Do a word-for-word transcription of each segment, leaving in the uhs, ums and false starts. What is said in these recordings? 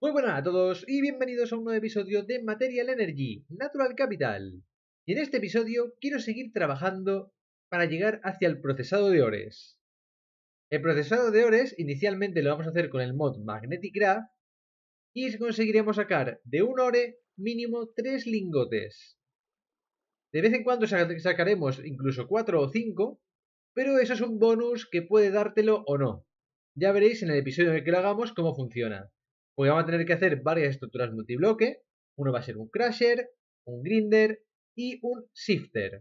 Muy buenas a todos y bienvenidos a un nuevo episodio de Material Energy, Natural Capital. Y en este episodio quiero seguir trabajando para llegar hacia el procesado de ores. El procesado de ores inicialmente lo vamos a hacer con el mod Magnetic Graph y conseguiremos sacar de un ore mínimo tres lingotes. De vez en cuando sacaremos incluso cuatro o cinco, pero eso es un bonus que puede dártelo o no. Ya veréis en el episodio en el que lo hagamos cómo funciona. Porque vamos a tener que hacer varias estructuras multibloque. Uno va a ser un crusher, un grinder y un shifter.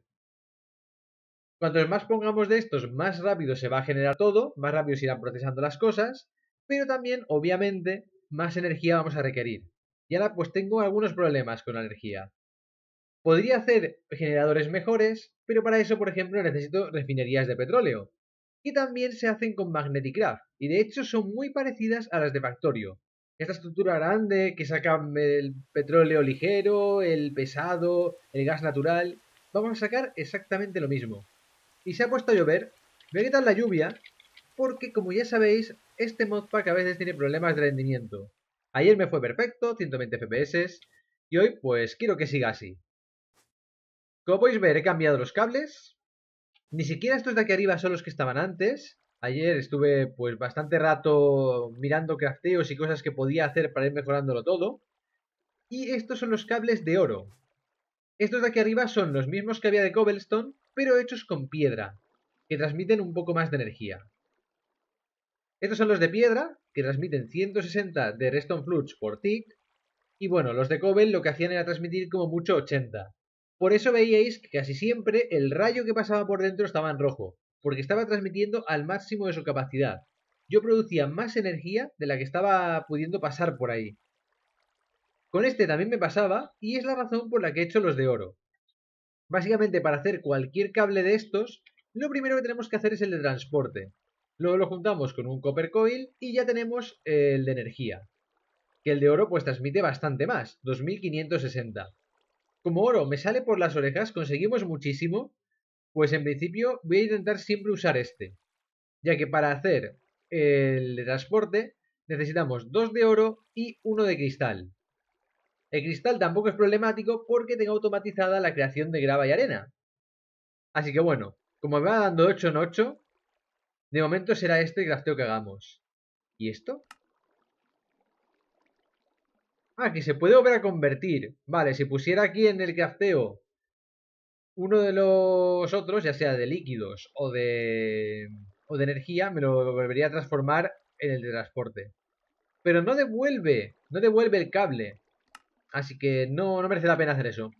Cuantos más pongamos de estos, más rápido se va a generar todo, más rápido se irán procesando las cosas, pero también, obviamente, más energía vamos a requerir. Y ahora pues tengo algunos problemas con la energía. Podría hacer generadores mejores, pero para eso, por ejemplo, necesito refinerías de petróleo. Y también se hacen con Magnetic Graph, y de hecho son muy parecidas a las de Factorio. Esta estructura grande que saca el petróleo ligero, el pesado, el gas natural, vamos a sacar exactamente lo mismo. Y se ha puesto a llover, voy a quitar la lluvia, porque como ya sabéis, este modpack a veces tiene problemas de rendimiento. Ayer me fue perfecto, ciento veinte F P S, y hoy pues quiero que siga así. Como podéis ver, he cambiado los cables. Ni siquiera estos de aquí arriba son los que estaban antes. Ayer estuve pues bastante rato mirando crafteos y cosas que podía hacer para ir mejorándolo todo. Y estos son los cables de oro. Estos de aquí arriba son los mismos que había de cobblestone, pero hechos con piedra, que transmiten un poco más de energía. Estos son los de piedra, que transmiten ciento sesenta de redstone flux por tick. Y bueno, los de cobble lo que hacían era transmitir como mucho ochenta. Por eso veíais que casi siempre el rayo que pasaba por dentro estaba en rojo, porque estaba transmitiendo al máximo de su capacidad. Yo producía más energía de la que estaba pudiendo pasar por ahí. Con este también me pasaba, y es la razón por la que he hecho los de oro. Básicamente, para hacer cualquier cable de estos, lo primero que tenemos que hacer es el de transporte. Luego lo juntamos con un copper coil y ya tenemos el de energía. Que el de oro pues transmite bastante más, dos mil quinientos sesenta. Como oro me sale por las orejas, conseguimos muchísimo, pues en principio voy a intentar siempre usar este, ya que para hacer el de transporte necesitamos dos de oro y uno de cristal. El cristal tampoco es problemático porque tengo automatizada la creación de grava y arena. Así que bueno, como me va dando ocho en ocho, de momento será este el crafteo que hagamos. ¿Y esto? Ah, que se puede volver a convertir. Vale, si pusiera aquí en el crafteo uno de los otros, ya sea de líquidos o de, o de energía, me lo volvería a transformar en el de transporte. Pero no devuelve, no devuelve el cable. Así que no, no merece la pena hacer eso.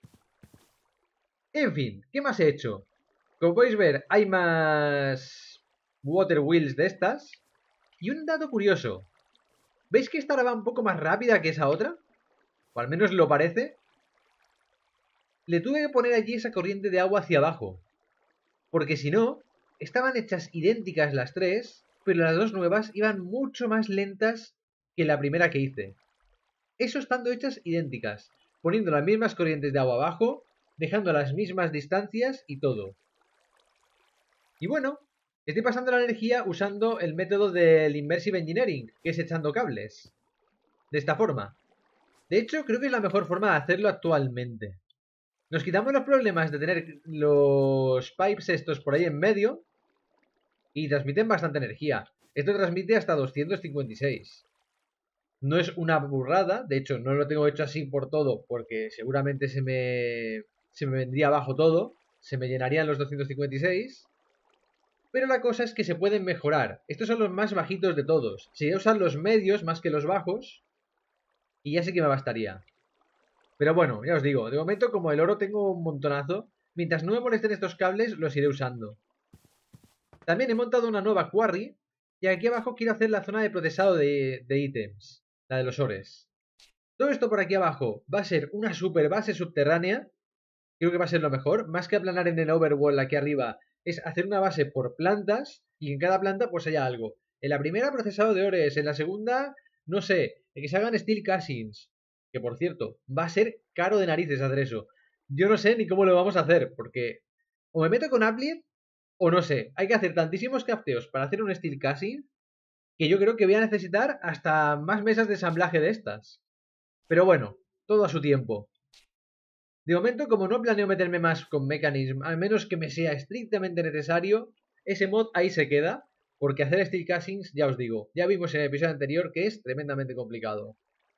En fin, ¿qué más he hecho? Como podéis ver, hay más water wheels de estas. Y un dato curioso. ¿Veis que esta ahora va un poco más rápida que esa otra? O al menos lo parece. Le tuve que poner allí esa corriente de agua hacia abajo. Porque si no, estaban hechas idénticas las tres, pero las dos nuevas iban mucho más lentas que la primera que hice. Eso estando hechas idénticas, poniendo las mismas corrientes de agua abajo, dejando las mismas distancias y todo. Y bueno, estoy pasando la energía usando el método del Immersive Engineering, que es echando cables. De esta forma. De hecho, creo que es la mejor forma de hacerlo actualmente. Nos quitamos los problemas de tener los pipes estos por ahí en medio y transmiten bastante energía. Esto transmite hasta doscientos cincuenta y seis. No es una burrada, de hecho no lo tengo hecho así por todo porque seguramente se me, se me vendría abajo todo, se me llenarían los doscientos cincuenta y seis. Pero la cosa es que se pueden mejorar. Estos son los más bajitos de todos. Sería usar los medios más que los bajos y ya sé que me bastaría. Pero bueno, ya os digo, de momento como el oro tengo un montonazo, mientras no me molesten estos cables los iré usando. También he montado una nueva quarry y aquí abajo quiero hacer la zona de procesado de, de ítems, la de los ores. Todo esto por aquí abajo va a ser una super base subterránea, creo que va a ser lo mejor, más que aplanar en el overworld aquí arriba, es hacer una base por plantas y en cada planta pues haya algo. En la primera procesado de ores, en la segunda, no sé, que se hagan steel castings. Que por cierto, va a ser caro de narices hacer eso. Yo no sé ni cómo lo vamos a hacer, porque o me meto con Applet, o no sé, hay que hacer tantísimos crafteos para hacer un steel casting, que yo creo que voy a necesitar hasta más mesas de ensamblaje de estas. Pero bueno, todo a su tiempo. De momento, como no planeo meterme más con Mechanism, al menos que me sea estrictamente necesario, ese mod ahí se queda, porque hacer steel castings, ya os digo, ya vimos en el episodio anterior que es tremendamente complicado.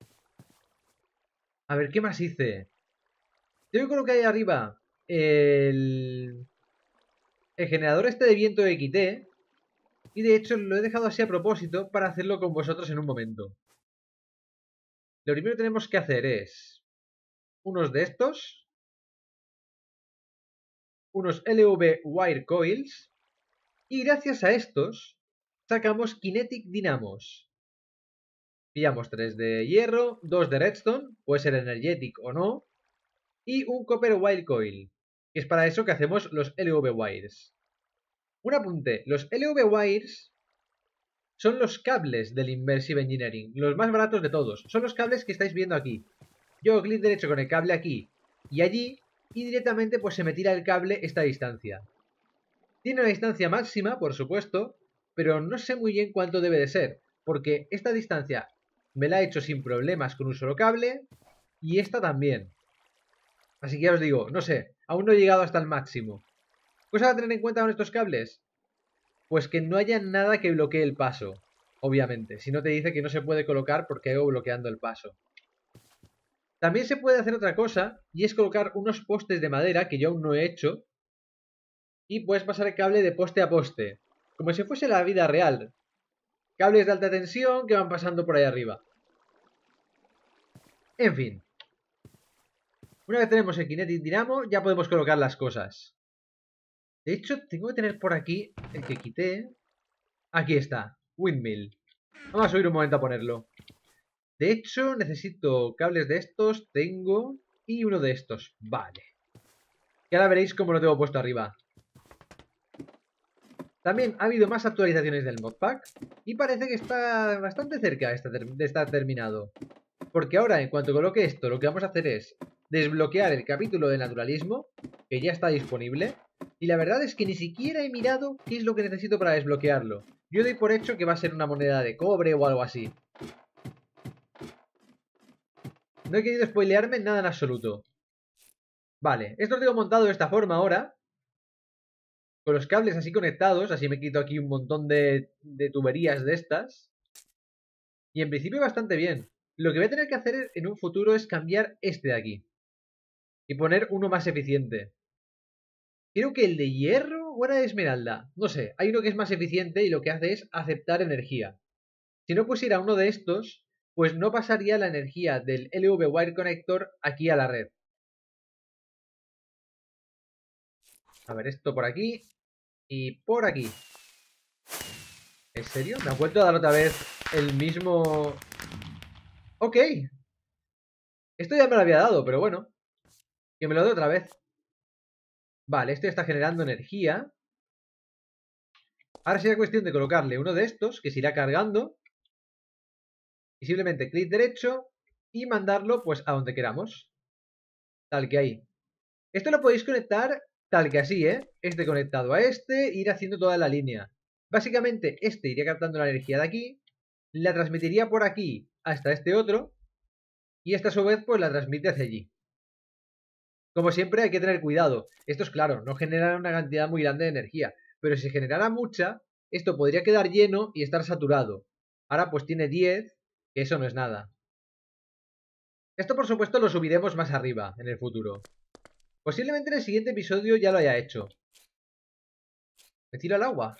A ver, ¿qué más hice? Yo creo que ahí arriba el, el generador este de viento X T, y de hecho lo he dejado así a propósito para hacerlo con vosotros en un momento. Lo primero que tenemos que hacer es unos de estos, unos L V Wire Coils, y gracias a estos sacamos Kinetic Dynamos. Pillamos tres de hierro, dos de redstone, puede ser energetic o no, y un Copper Wire Coil, que es para eso que hacemos los L V Wires. Un apunte, los L V Wires son los cables del Inversive Engineering, los más baratos de todos, son los cables que estáis viendo aquí. Yo clic derecho con el cable aquí y allí, y directamente pues se me tira el cable esta distancia. Tiene una distancia máxima, por supuesto, pero no sé muy bien cuánto debe de ser, porque esta distancia me la he hecho sin problemas con un solo cable, y esta también. Así que ya os digo, no sé, aún no he llegado hasta el máximo. ¿Cosa a tener en cuenta con estos cables? Pues que no haya nada que bloquee el paso, obviamente. Si no te dice que no se puede colocar porque hago bloqueando el paso. También se puede hacer otra cosa, y es colocar unos postes de madera, que yo aún no he hecho, y puedes pasar el cable de poste a poste, como si fuese la vida real. Cables de alta tensión que van pasando por ahí arriba. En fin. Una vez tenemos el Kinetic Dynamo, ya podemos colocar las cosas. De hecho, tengo que tener por aquí el que quité. Aquí está, Windmill. Vamos a subir un momento a ponerlo. De hecho, necesito cables de estos, tengo, y uno de estos. Vale. Y ahora veréis cómo lo tengo puesto arriba. También ha habido más actualizaciones del modpack y parece que está bastante cerca de estar terminado. Porque ahora, en cuanto coloque esto, lo que vamos a hacer es desbloquear el capítulo de naturalismo, que ya está disponible, y la verdad es que ni siquiera he mirado qué es lo que necesito para desbloquearlo. Yo doy por hecho que va a ser una moneda de cobre o algo así. No he querido spoilearme nada en absoluto. Vale, esto lo tengo montado de esta forma ahora, con los cables así conectados, así me quito aquí un montón de, de tuberías de estas. Y en principio bastante bien. Lo que voy a tener que hacer en un futuro es cambiar este de aquí. Y poner uno más eficiente. Creo que el de hierro o era de esmeralda. No sé, hay uno que es más eficiente y lo que hace es aceptar energía. Si no pusiera uno de estos, pues no pasaría la energía del L V Wire Connector aquí a la red. A ver, esto por aquí y por aquí. ¿En serio? ¿Me ha vuelto a dar otra vez el mismo...? Ok. Esto ya me lo había dado, pero bueno. Que me lo dé otra vez. Vale, esto ya está generando energía. Ahora sería cuestión de colocarle uno de estos, que se irá cargando. Y simplemente clic derecho y mandarlo pues a donde queramos. Tal que ahí. Esto lo podéis conectar tal que así, ¿eh? Este conectado a este e ir haciendo toda la línea. Básicamente este iría captando la energía de aquí, la transmitiría por aquí hasta este otro y esta a su vez pues la transmite hacia allí. Como siempre hay que tener cuidado. Esto es claro, no genera una cantidad muy grande de energía, pero si generara mucha, esto podría quedar lleno y estar saturado. Ahora pues tiene diez, que eso no es nada. Esto por supuesto lo subiremos más arriba, en el futuro. Posiblemente en el siguiente episodio ya lo haya hecho. Me tiro al agua.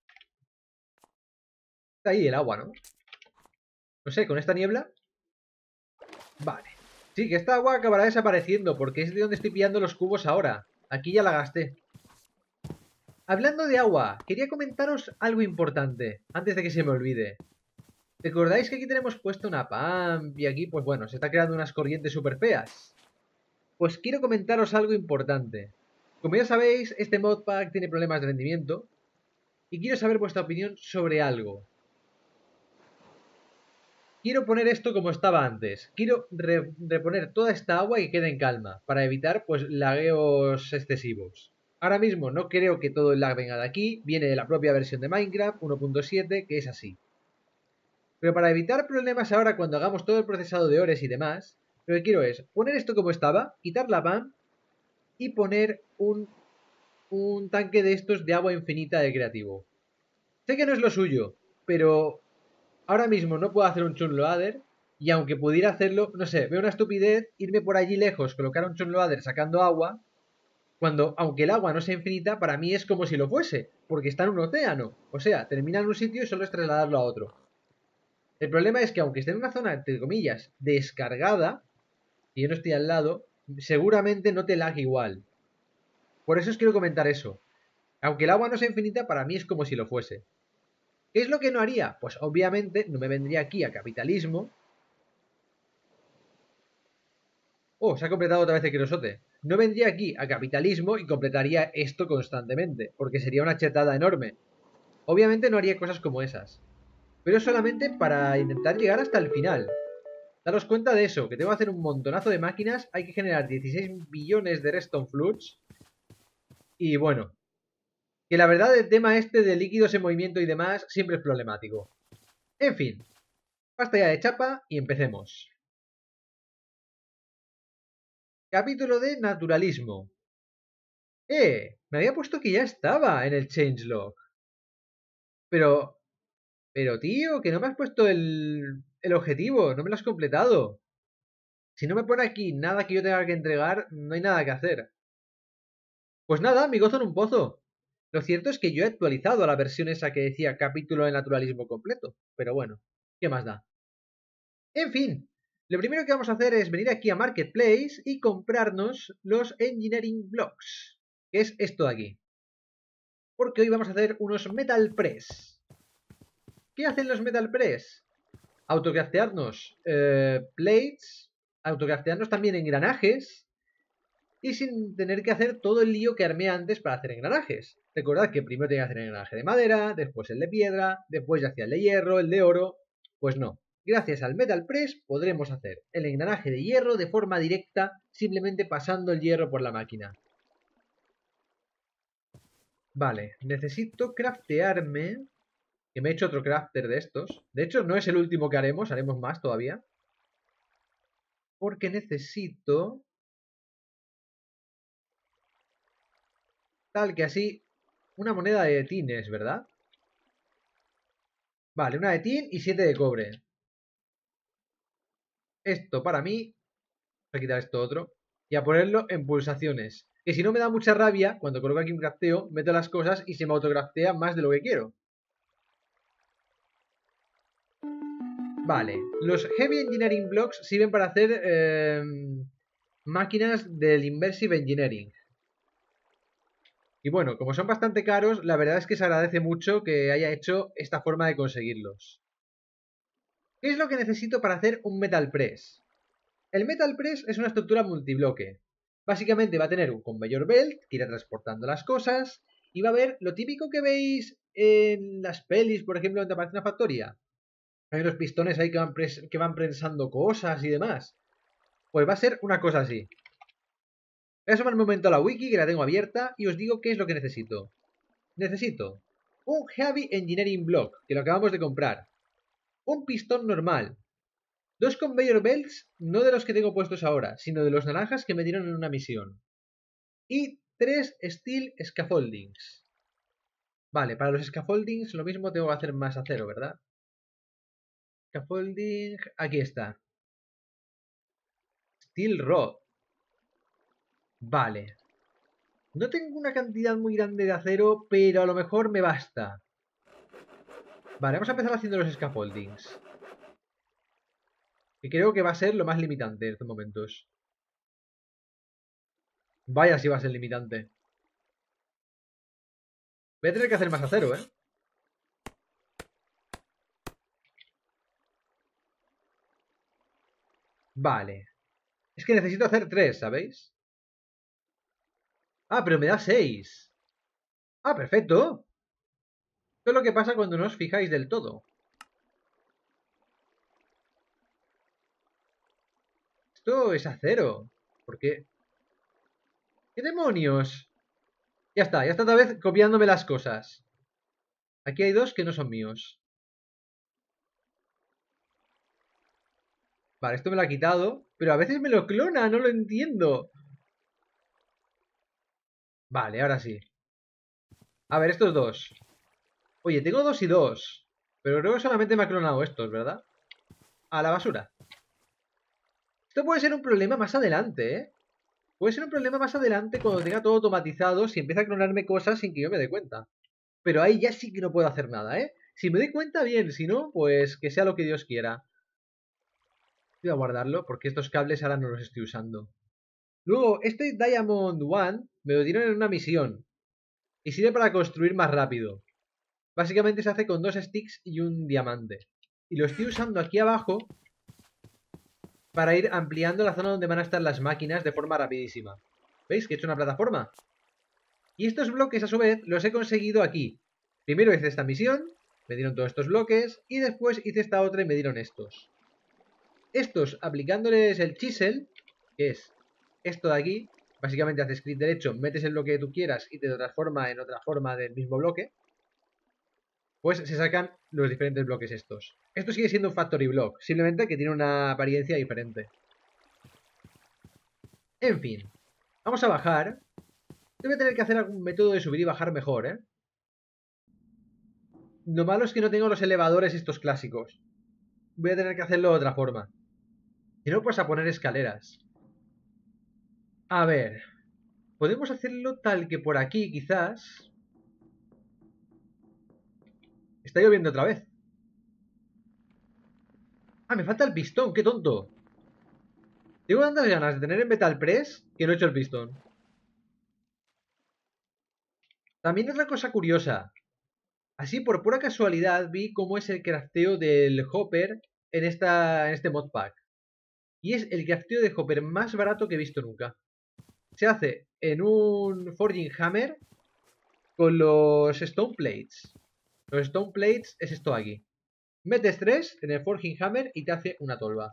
Está ahí el agua, ¿no? No sé, con esta niebla. Vale. Sí, que esta agua acabará desapareciendo porque es de donde estoy pillando los cubos ahora. Aquí ya la gasté. Hablando de agua, quería comentaros algo importante, antes de que se me olvide. ¿Recordáis que aquí tenemos puesto una pump y aquí, pues bueno, se está creando unas corrientes súper feas? Pues quiero comentaros algo importante. Como ya sabéis, este modpack tiene problemas de rendimiento y quiero saber vuestra opinión sobre algo. Quiero poner esto como estaba antes. Quiero re reponer toda esta agua y que quede en calma, para evitar pues lagueos excesivos. Ahora mismo no creo que todo el lag venga de aquí, viene de la propia versión de Minecraft uno punto siete, que es así. Pero para evitar problemas ahora cuando hagamos todo el procesado de ores y demás, lo que quiero es poner esto como estaba, quitar la P A M y poner un, un tanque de estos de agua infinita de creativo. Sé que no es lo suyo, pero ahora mismo no puedo hacer un chunloader y aunque pudiera hacerlo, no sé, veo una estupidez irme por allí lejos, colocar un chunloader sacando agua, cuando aunque el agua no sea infinita, para mí es como si lo fuese, porque está en un océano. O sea, termina en un sitio y solo es trasladarlo a otro. El problema es que aunque esté en una zona, entre comillas, descargada, y yo no estoy al lado, seguramente no te lag igual. Por eso os quiero comentar eso. Aunque el agua no sea infinita, para mí es como si lo fuese. ¿Qué es lo que no haría? Pues obviamente no me vendría aquí a capitalismo. Oh, se ha completado otra vez el Quirosote. No vendría aquí a capitalismo y completaría esto constantemente, porque sería una chetada enorme. Obviamente no haría cosas como esas. Pero solamente para intentar llegar hasta el final. Daros cuenta de eso, que tengo que hacer un montonazo de máquinas, hay que generar dieciséis billones de redstone flutes. Y bueno, que la verdad el tema este de líquidos en movimiento y demás siempre es problemático. En fin, basta ya de chapa y empecemos. Capítulo de naturalismo. Eh, me había puesto que ya estaba en el changelog. Pero, pero tío, que no me has puesto el, el objetivo, no me lo has completado. Si no me pone aquí nada que yo tenga que entregar, no hay nada que hacer. Pues nada, mi gozo en un pozo. Lo cierto es que yo he actualizado a la versión esa que decía capítulo de naturalismo completo. Pero bueno, ¿qué más da? En fin, lo primero que vamos a hacer es venir aquí a Marketplace y comprarnos los Engineering Blocks, que es esto de aquí. Porque hoy vamos a hacer unos Metal Press. ¿Qué hacen los Metal Press? Autocraftearnos eh, plates, autocraftearnos también engranajes y sin tener que hacer todo el lío que armé antes para hacer engranajes. Recordad que primero tenía que hacer el engranaje de madera, después el de piedra, después ya hacía el de hierro, el de oro. Pues no. Gracias al Metal Press podremos hacer el engranaje de hierro de forma directa, simplemente pasando el hierro por la máquina. Vale, necesito craftearme, que me he hecho otro crafter de estos. De hecho, no es el último que haremos, haremos más todavía. Porque necesito... Tal que así, una moneda de tines, ¿verdad? Vale, una de tin y siete de cobre. Esto para mí. Voy a quitar esto otro. Y a ponerlo en pulsaciones. Que si no me da mucha rabia, cuando coloco aquí un crafteo, meto las cosas y se me autocraftea más de lo que quiero. Vale, los Heavy Engineering Blocks sirven para hacer eh, máquinas del Inversive Engineering. Y bueno, como son bastante caros, la verdad es que se agradece mucho que haya hecho esta forma de conseguirlos. ¿Qué es lo que necesito para hacer un Metal Press? El Metal Press es una estructura multibloque. Básicamente va a tener un conveyor belt que irá transportando las cosas y va a haber lo típico que veis en las pelis, por ejemplo, donde aparece una factoría. Hay unos pistones ahí que van, que van prensando cosas y demás. Pues va a ser una cosa así. Voy a asomar un momento a la wiki que la tengo abierta y os digo qué es lo que necesito. Necesito un Heavy Engineering Block, que lo acabamos de comprar. Un pistón normal. Dos conveyor belts, no de los que tengo puestos ahora, sino de los naranjas que me dieron en una misión. Y tres steel scaffoldings. Vale, para los scaffoldings lo mismo tengo que hacer más acero, ¿verdad? Scaffolding, aquí está. Steel rod. Vale. No tengo una cantidad muy grande de acero, pero a lo mejor me basta. Vale, vamos a empezar haciendo los scaffoldings. Que creo que va a ser lo más limitante en estos momentos. Vaya si va a ser limitante. Voy a tener que hacer más acero, ¿eh? Vale. Es que necesito hacer tres, ¿sabéis? Ah, pero me da seis. Ah, perfecto. Esto es lo que pasa cuando no os fijáis del todo. Esto es acero. ¿Por qué? ¿Qué demonios? Ya está, ya está otra vez copiándome las cosas. Aquí hay dos que no son míos. Vale, esto me lo ha quitado. Pero a veces me lo clona, no lo entiendo. Vale, ahora sí. A ver, estos dos. Oye, tengo dos y dos. Pero creo que solamente me ha clonado estos, ¿verdad? A la basura. Esto puede ser un problema más adelante, ¿eh? Puede ser un problema más adelante cuando tenga todo automatizado, si empieza a clonarme cosas sin que yo me dé cuenta. Pero ahí ya sí que no puedo hacer nada, ¿eh? Si me doy cuenta, bien. Si no, pues que sea lo que Dios quiera. Voy a guardarlo porque estos cables ahora no los estoy usando. Luego, este Diamond One me lo dieron en una misión. Y sirve para construir más rápido. Básicamente se hace con dos sticks y un diamante. Y lo estoy usando aquí abajo para ir ampliando la zona donde van a estar las máquinas de forma rapidísima. ¿Veis que he hecho una plataforma? Y estos bloques a su vez los he conseguido aquí. Primero hice esta misión, me dieron todos estos bloques, y después hice esta otra y me dieron estos. Estos, aplicándoles el chisel, que es esto de aquí, básicamente haces clic derecho, metes el bloque que tú quieras y te lo transforma en otra forma del mismo bloque, pues se sacan los diferentes bloques estos. Esto sigue siendo un factory block, simplemente que tiene una apariencia diferente. En fin, vamos a bajar. Debe tener que hacer algún método de subir y bajar mejor, ¿eh? Lo malo es que no tengo los elevadores estos clásicos. Voy a tener que hacerlo de otra forma. Si no, pues a poner escaleras. A ver, podemos hacerlo tal que por aquí, quizás. Está lloviendo otra vez. Ah, me falta el pistón, qué tonto. Tengo tantas ganas de tener el Metal Press que no he hecho el pistón. También otra cosa curiosa. Así, por pura casualidad, vi cómo es el crafteo del Hopper en, esta, en este modpack. Y es el crafteo de Hopper más barato que he visto nunca. Se hace en un Forging Hammer con los Stone Plates. Los Stone Plates es esto aquí. Metes tres en el Forging Hammer y te hace una tolva.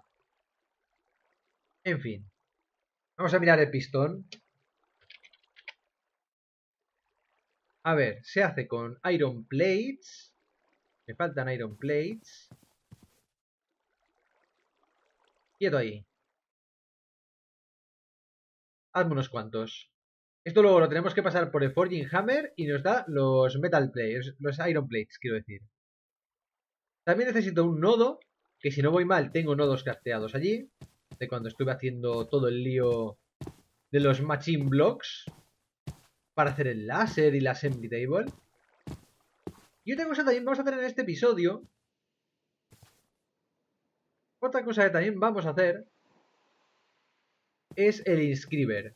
En fin. Vamos a mirar el pistón. A ver, se hace con Iron Plates. Me faltan Iron Plates. Quieto ahí. Hazme unos cuantos. Esto luego lo tenemos que pasar por el Forging Hammer y nos da los Metal Plates, los Iron Plates, quiero decir. También necesito un nodo, que si no voy mal tengo nodos crafteados allí, de cuando estuve haciendo todo el lío de los Machine Blocks, para hacer el láser y la Assembly Table. Y otra cosa también vamos a hacer en este episodio, otra cosa que también vamos a hacer, es el Inscriber.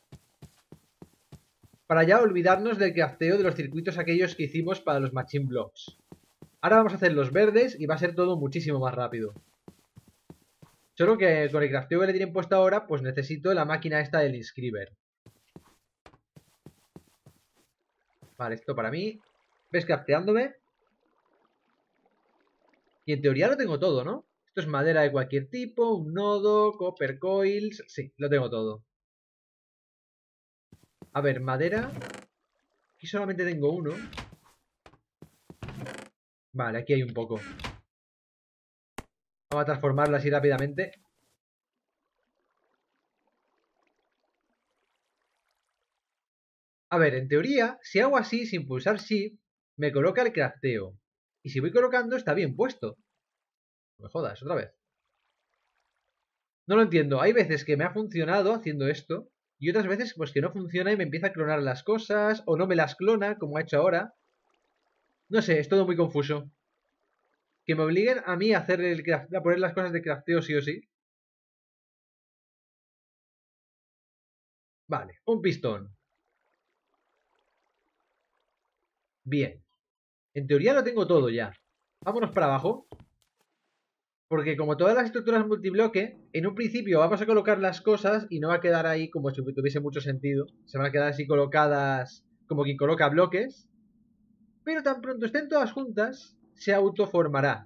Para ya olvidarnos del crafteo de los circuitos aquellos que hicimos para los Machine Blocks. Ahora vamos a hacer los verdes y va a ser todo muchísimo más rápido. Solo que con el crafteo que le tienen puesto ahora, pues necesito la máquina esta del Inscriber. Vale, esto para mí. ¿Ves crafteándome? Y en teoría lo tengo todo, ¿no? Esto es madera de cualquier tipo, un nodo, copper coils... Sí, lo tengo todo. A ver, madera... Aquí solamente tengo uno. Vale, aquí hay un poco. Vamos a transformarlo así rápidamente. A ver, en teoría, si hago así sin pulsar Shift, me coloca el crafteo. Y si voy colocando, está bien puesto. No me jodas, otra vez. No lo entiendo. Hay veces que me ha funcionado haciendo esto. Y otras veces pues que no funciona y me empieza a clonar las cosas. O no me las clona, como ha hecho ahora. No sé, es todo muy confuso. Que me obliguen a mí a hacer el craft, a poner las cosas de crafteo sí o sí. Vale, un pistón. Bien. En teoría lo tengo todo ya. Vámonos para abajo. Porque como todas las estructuras multibloque, en un principio vamos a colocar las cosas y no va a quedar ahí como si tuviese mucho sentido. Se van a quedar así colocadas como quien coloca bloques. Pero tan pronto estén todas juntas, se autoformará.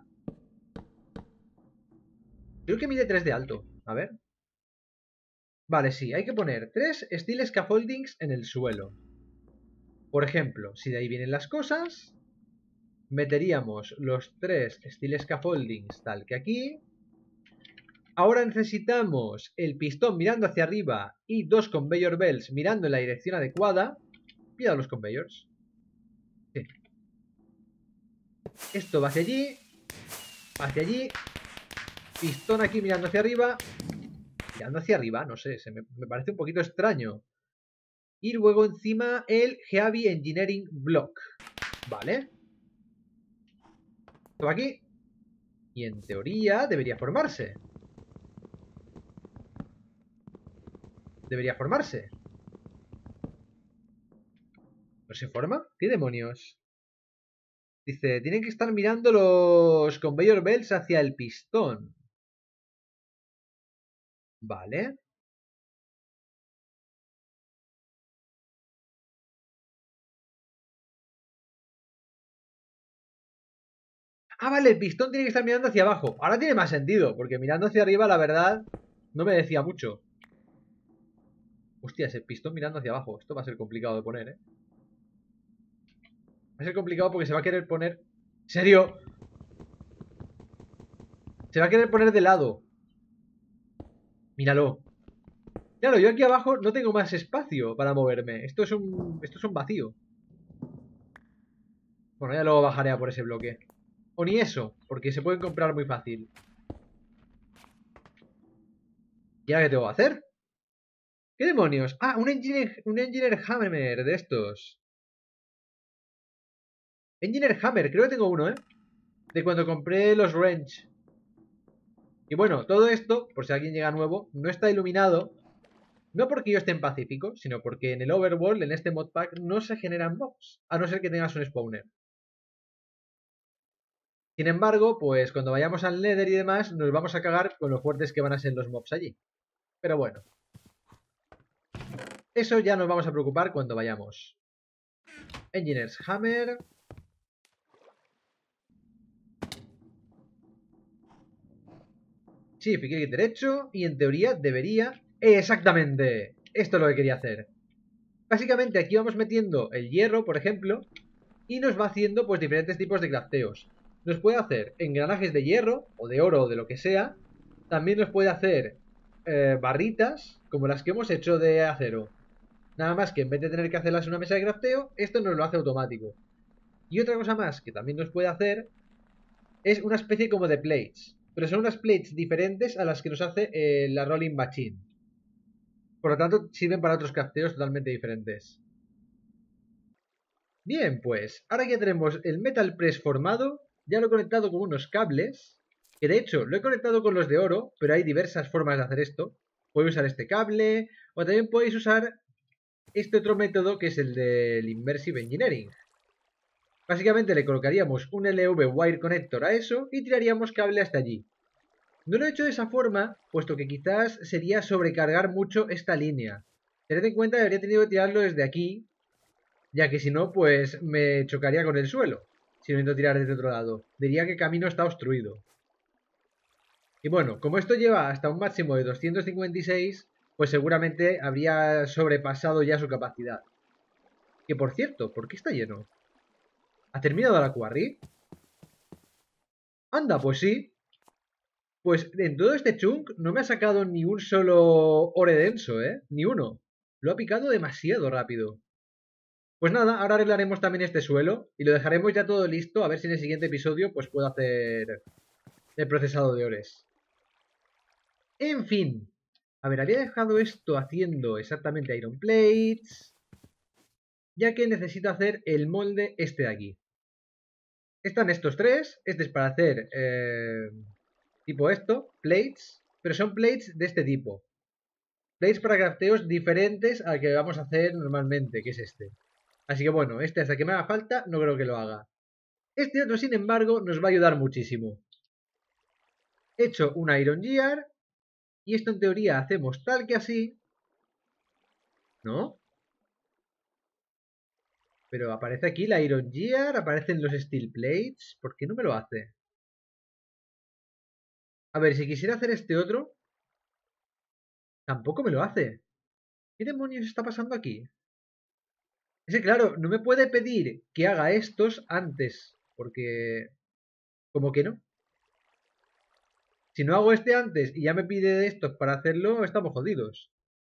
Creo que mide tres de alto. A ver. Vale, sí, hay que poner tres steel scaffoldings en el suelo. Por ejemplo, si de ahí vienen las cosas, meteríamos los tres steel scaffoldings tal que aquí. ahora necesitamos el pistón mirando hacia arriba y dos conveyor belts mirando en la dirección adecuada. Pida los conveyors. Sí. Esto va hacia allí. Hacia allí. Pistón aquí mirando hacia arriba. Mirando hacia arriba, no sé, se me, me parece un poquito extraño. Y luego encima el Heavy Engineering Block. Vale. Esto va aquí. Y en teoría debería formarse. Debería formarse. ¿No se forma? ¿Qué demonios? Dice, tienen que estar mirando los conveyor belts hacia el pistón. Vale. Ah, vale, el pistón tiene que estar mirando hacia abajo. Ahora tiene más sentido, porque mirando hacia arriba, la verdad, no me decía mucho. Hostia, ese pistón mirando hacia abajo. Esto va a ser complicado de poner, ¿eh? Va a ser complicado porque se va a querer poner... ¿En serio? Se va a querer poner de lado. Míralo. Claro, yo aquí abajo no tengo más espacio para moverme. Esto es un... Esto es un vacío. Bueno, ya luego bajaré a por ese bloque. O ni eso, porque se pueden comprar muy fácil. ¿Y ahora qué tengo que hacer? ¿Qué demonios? Ah, un Engineer, un Engineer Hammer de estos. Engineer Hammer, creo que tengo uno, ¿eh? De cuando compré los Wrench. Y bueno, todo esto, por si alguien llega nuevo, no está iluminado. No porque yo esté en Pacífico, sino porque en el Overworld, en este modpack, no se generan mobs. A no ser que tengas un spawner. Sin embargo, pues cuando vayamos al Nether y demás, nos vamos a cagar con lo fuertes que van a ser los mobs allí. Pero bueno. Eso ya nos vamos a preocupar cuando vayamos. Engineer's Hammer. Sí, clic derecho y en teoría debería... ¡Exactamente! Esto es lo que quería hacer. Básicamente aquí vamos metiendo el hierro, por ejemplo, y nos va haciendo pues diferentes tipos de crafteos. Nos puede hacer engranajes de hierro, o de oro, o de lo que sea. También nos puede hacer eh, barritas, como las que hemos hecho de acero. Nada más que en vez de tener que hacerlas en una mesa de crafteo, esto nos lo hace automático. Y otra cosa más que también nos puede hacer es una especie como de plates. Pero son unas plates diferentes a las que nos hace eh, la Rolling Machine. Por lo tanto, sirven para otros crafteos totalmente diferentes. Bien, pues ahora ya tenemos el Metal Press formado. Ya lo he conectado con unos cables. Que de hecho lo he conectado con los de oro, pero hay diversas formas de hacer esto. Podéis usar este cable, o también podéis usar este otro método que es el del Immersive Engineering. Básicamente le colocaríamos un L V Wire Connector a eso y tiraríamos cable hasta allí. No lo he hecho de esa forma, puesto que quizás sería sobrecargar mucho esta línea. Tened en cuenta que habría tenido que tirarlo desde aquí, ya que si no, pues me chocaría con el suelo, si no intento tirar desde otro lado. Diría que el camino está obstruido. Y bueno, como esto lleva hasta un máximo de doscientos cincuenta y seis, pues seguramente habría sobrepasado ya su capacidad. Que por cierto, ¿por qué está lleno? ¿Ha terminado la quarry? Anda, pues sí. Pues en todo este chunk no me ha sacado ni un solo ore denso, ¿eh? Ni uno. Lo ha picado demasiado rápido. Pues nada, ahora arreglaremos también este suelo y lo dejaremos ya todo listo, a ver si en el siguiente episodio pues puedo hacer el procesado de ores. En fin. A ver, había dejado esto haciendo exactamente iron plates, ya que necesito hacer el molde este de aquí. Están estos tres. Este es para hacer eh, tipo esto, plates, pero son plates de este tipo. Plates para crafteos diferentes al que vamos a hacer normalmente, que es este. Así que bueno, este hasta que me haga falta no creo que lo haga. Este otro, sin embargo, nos va a ayudar muchísimo. He hecho un Iron Gear y esto en teoría hacemos tal que así, ¿no? Pero aparece aquí la Iron Gear, aparecen los Steel Plates. ¿Por qué no me lo hace? A ver, si quisiera hacer este otro, tampoco me lo hace. ¿Qué demonios está pasando aquí? Es que claro, no me puede pedir que haga estos antes, porque... ¿Cómo que no? Si no hago este antes y ya me pide estos para hacerlo, estamos jodidos.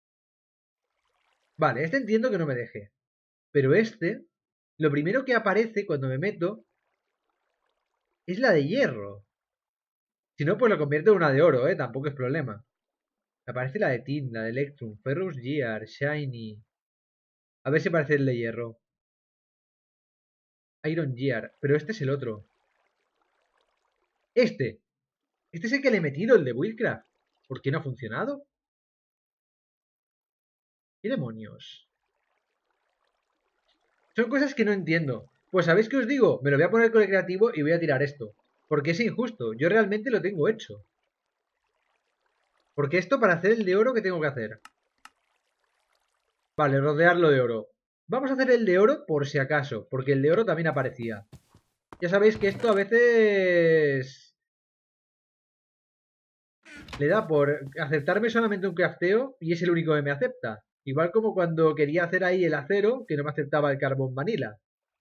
Vale, este entiendo que no me deje. Pero este, lo primero que aparece cuando me meto es la de hierro. Si no, pues lo convierto en una de oro, ¿eh? Tampoco es problema. Aparece la de Tin, la de Electrum, Ferrous Gear, Shiny. A ver si aparece el de hierro. Iron Gear, pero este es el otro. Este. Este es el que le he metido, el de Buildcraft. ¿Por qué no ha funcionado? ¿Qué demonios? Son cosas que no entiendo. Pues ¿sabéis qué os digo? Me lo voy a poner con el creativo y voy a tirar esto. Porque es injusto. Yo realmente lo tengo hecho. Porque esto para hacer el de oro, ¿qué tengo que hacer? Vale, rodearlo de oro. Vamos a hacer el de oro por si acaso. Porque el de oro también aparecía. Ya sabéis que esto a veces le da por aceptarme solamente un crafteo y es el único que me acepta. Igual como cuando quería hacer ahí el acero que no me aceptaba el carbón vanilla.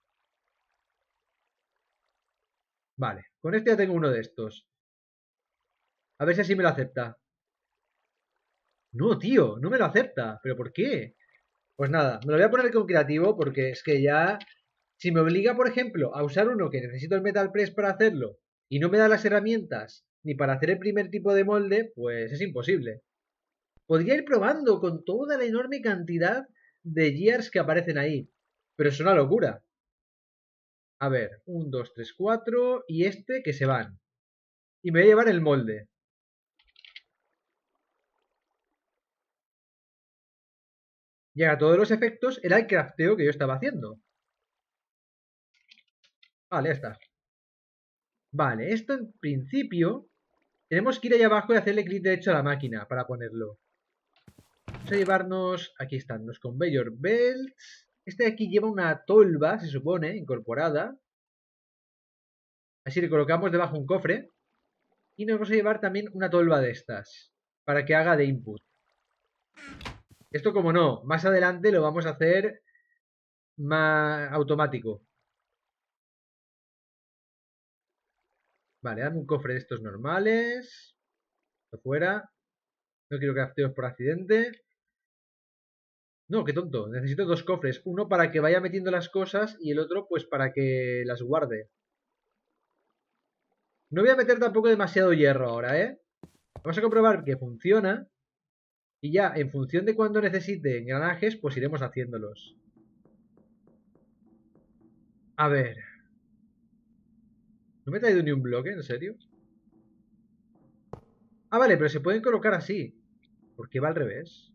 Vale, con este ya tengo uno de estos. A ver si así me lo acepta. No, tío, no me lo acepta. ¿Pero por qué? Pues nada, me lo voy a poner con creativo porque es que ya... Si me obliga, por ejemplo, a usar uno que necesito el Metal Press para hacerlo y no me da las herramientas ni para hacer el primer tipo de molde, pues es imposible. Podría ir probando con toda la enorme cantidad de gears que aparecen ahí, pero es una locura. A ver, uno, dos, tres, cuatro y este que se van. Y me voy a llevar el molde. Y a todos los efectos era el crafteo que yo estaba haciendo. Vale, ya está. Vale, esto en principio tenemos que ir allá abajo y hacerle clic derecho a la máquina para ponerlo. Vamos a llevarnos... Aquí están los conveyor belts. Este de aquí lleva una tolva, se supone, incorporada. Así le colocamos debajo un cofre. Y nos vamos a llevar también una tolva de estas. Para que haga de input. Esto como no, más adelante lo vamos a hacer más automático. Vale, dame un cofre de estos normales. Esto fuera. No quiero crafteos por accidente. No, qué tonto. Necesito dos cofres. Uno para que vaya metiendo las cosas y el otro pues para que las guarde. No voy a meter tampoco demasiado hierro ahora, ¿eh? Vamos a comprobar que funciona. Y ya, en función de cuando necesite engranajes, pues iremos haciéndolos. A ver. ¿No me he traído ni un bloque? ¿En serio? Ah, vale, pero se pueden colocar así. ¿Por qué va al revés?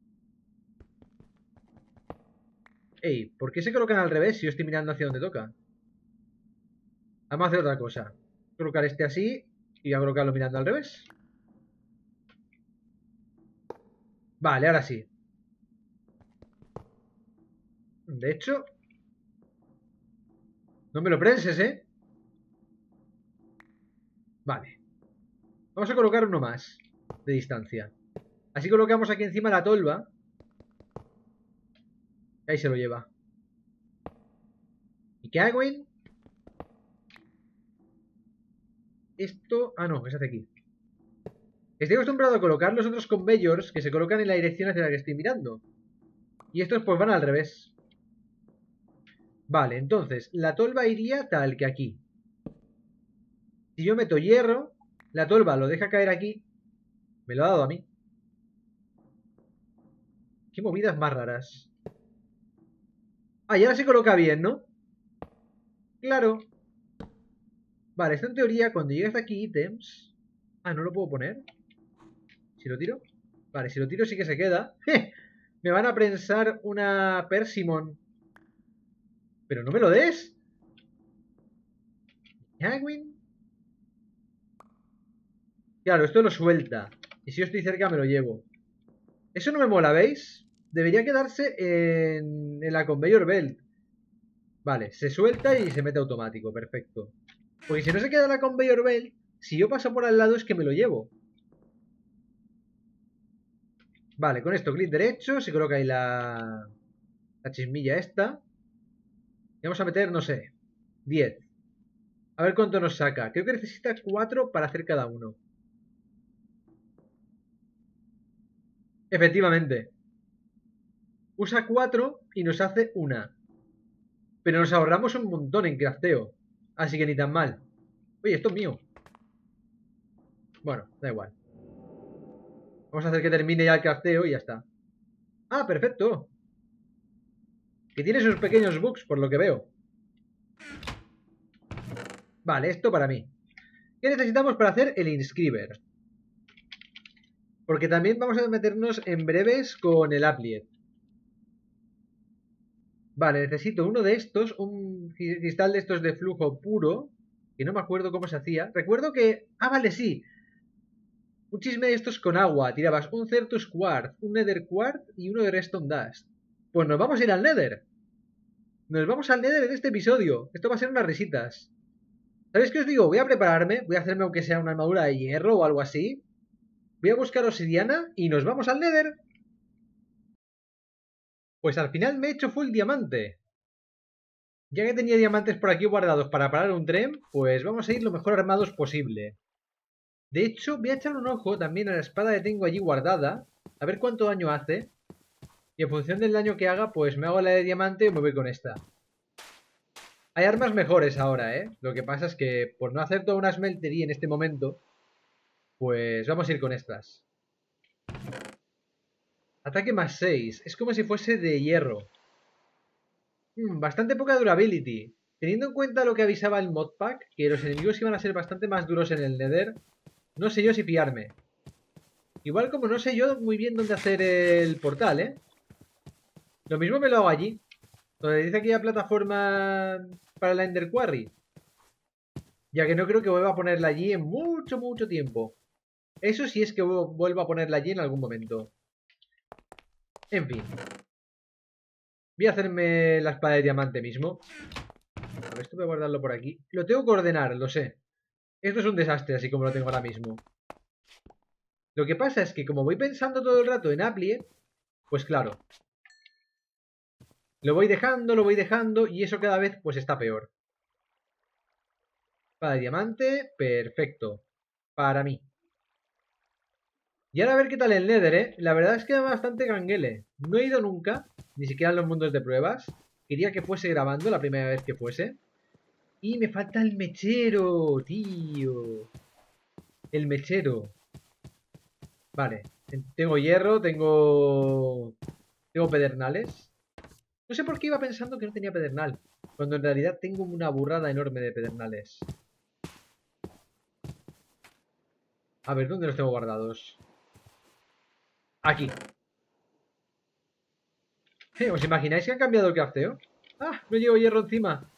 Ey, ¿por qué se colocan al revés si yo estoy mirando hacia donde toca? Vamos a hacer otra cosa. Voy a colocar este así y voy a colocarlo mirando al revés. Vale, ahora sí. De hecho... No me lo prenses, ¿eh? Vale. Vamos a colocar uno más de distancia. Así colocamos aquí encima la tolva. Y ahí se lo lleva. ¿Y qué hago en? Esto... Ah, no, es hacia aquí. Estoy acostumbrado a colocar los otros conveyors que se colocan en la dirección hacia la que estoy mirando. Y estos pues van al revés. Vale, entonces, la tolva iría tal que aquí. Si yo meto hierro, la tolva lo deja caer aquí. Me lo ha dado a mí. Qué movidas más raras. Ah, y ahora se coloca bien, ¿no? Claro. Vale, esto en teoría, cuando llegues aquí, ítems... Ah, ¿no lo puedo poner? ¿Si lo tiro? Vale, si lo tiro sí que se queda. ¡Je! Me van a prensar una Persimmon. ¡Pero no me lo des! ¿Hagwin? Claro, esto lo suelta. Y si yo estoy cerca me lo llevo. Eso no me mola, ¿veis? Debería quedarse en, en la conveyor belt. Vale, se suelta y se mete automático, perfecto. Porque si no se queda la conveyor belt, si yo paso por al lado es que me lo llevo. Vale, con esto clic derecho, se coloca ahí la, la chismilla esta. Y vamos a meter, no sé, diez. A ver cuánto nos saca. Creo que necesita cuatro para hacer cada uno. Efectivamente. Usa cuatro y nos hace una. Pero nos ahorramos un montón en crafteo. Así que ni tan mal. Oye, esto es mío. Bueno, da igual. Vamos a hacer que termine ya el crafteo y ya está. Ah, perfecto. Que tiene sus pequeños bugs, por lo que veo. Vale, esto para mí. ¿Qué necesitamos para hacer el inscriber? Porque también vamos a meternos en breves con el Applet. Vale, necesito uno de estos, un cristal de estos de flujo puro, que no me acuerdo cómo se hacía. Recuerdo que... Ah, vale, sí. Un chisme de estos con agua. Tirabas un Certus Quartz, un Nether Quartz y uno de Redstone Dust. Pues nos vamos a ir al Nether. Nos vamos al Nether en este episodio. Esto va a ser unas risitas. ¿Sabéis qué os digo? Voy a prepararme. Voy a hacerme aunque sea una armadura de hierro o algo así. Voy a buscar obsidiana y nos vamos al Nether. Pues al final me he hecho full diamante. Ya que tenía diamantes por aquí guardados para parar un tren, pues vamos a ir lo mejor armados posible. De hecho, voy a echar un ojo también a la espada que tengo allí guardada, a ver cuánto daño hace. Y en función del daño que haga, pues me hago la de diamante o me voy con esta. Hay armas mejores ahora, ¿eh? Lo que pasa es que por no hacer toda una smeltería en este momento, pues vamos a ir con estas. Ataque más seis. Es como si fuese de hierro. Hmm, bastante poca durability. Teniendo en cuenta lo que avisaba el modpack, que los enemigos iban a ser bastante más duros en el Nether, no sé yo si fiarme. Igual como no sé yo muy bien dónde hacer el portal, ¿eh? Lo mismo me lo hago allí. Donde dice aquella plataforma para la Ender Quarry. Ya que no creo que vuelva a ponerla allí en mucho, mucho tiempo. Eso sí es que vuelvo a ponerla allí en algún momento. En fin. Voy a hacerme la espada de diamante mismo. A ver, esto voy a guardarlo por aquí. Lo tengo que ordenar, lo sé. Esto es un desastre así como lo tengo ahora mismo. Lo que pasa es que como voy pensando todo el rato en Applet, pues claro. Lo voy dejando, lo voy dejando y eso cada vez pues está peor. Espada de diamante, perfecto. Para mí. Y ahora a ver qué tal el Nether, ¿eh? La verdad es que es bastante ganguele. No he ido nunca, ni siquiera en los mundos de pruebas. Quería que fuese grabando la primera vez que fuese. Y me falta el mechero, tío. El mechero. Vale. Tengo hierro, tengo... Tengo pedernales. No sé por qué iba pensando que no tenía pedernal. Cuando en realidad tengo una burrada enorme de pedernales. A ver, ¿dónde los tengo guardados? Aquí. Eh, ¿Os imagináis que han cambiado el crafteo? ¡Ah! No llevo hierro encima.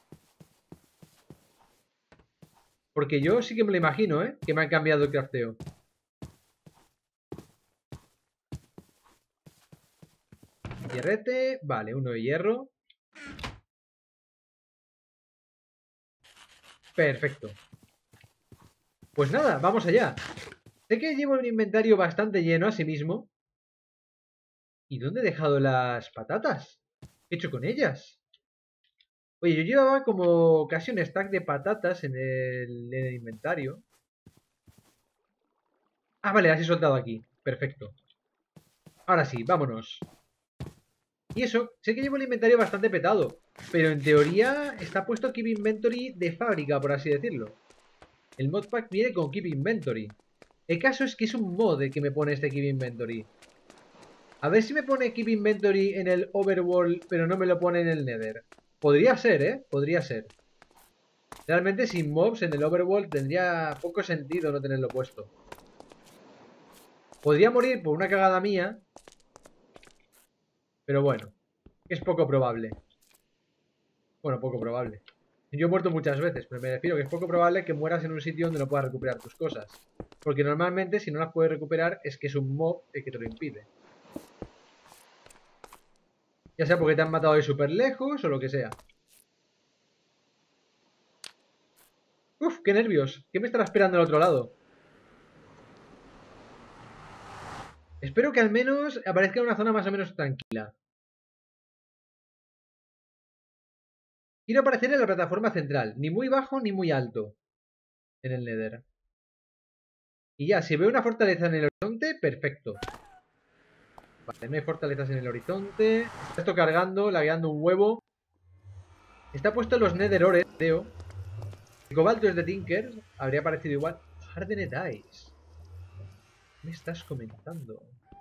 Porque yo sí que me lo imagino, ¿eh? Que me han cambiado el crafteo. Hierrete. Vale, uno de hierro. Perfecto. Pues nada, vamos allá. Sé que llevo un inventario bastante lleno así mismo. ¿Y dónde he dejado las patatas? ¿Qué he hecho con ellas? Oye, yo llevaba como casi un stack de patatas en el, en el inventario. Ah, vale, las he soltado aquí. Perfecto. Ahora sí, vámonos. Y eso, sé que llevo el inventario bastante petado. Pero en teoría está puesto Keep Inventory de fábrica, por así decirlo. El modpack viene con Keep Inventory. El caso es que es un mod el que me pone este Keep Inventory. A ver si me pone Keep Inventory en el Overworld, pero no me lo pone en el Nether. Podría ser, ¿eh? Podría ser. Realmente sin mobs en el Overworld tendría poco sentido no tenerlo puesto. Podría morir por una cagada mía. Pero bueno, es poco probable. Bueno, poco probable. Yo he muerto muchas veces, pero me refiero que es poco probable que mueras en un sitio donde no puedas recuperar tus cosas. Porque normalmente si no las puedes recuperar es que es un mob el que te lo impide. Ya sea porque te han matado de súper lejos o lo que sea. Uf, qué nervios. ¿Qué me estará esperando al otro lado? Espero que al menos aparezca en una zona más o menos tranquila. Quiero aparecer en la plataforma central, ni muy bajo ni muy alto. En el Nether. Y ya, si veo una fortaleza en el horizonte, perfecto. Vale, no hay fortalezas en el horizonte. Está esto cargando, lagueando un huevo. Está puesto en los Nether Ores, creo. El cobalto es de Tinker. Habría parecido igual. Hardened Ice. ¿Qué me estás comentando?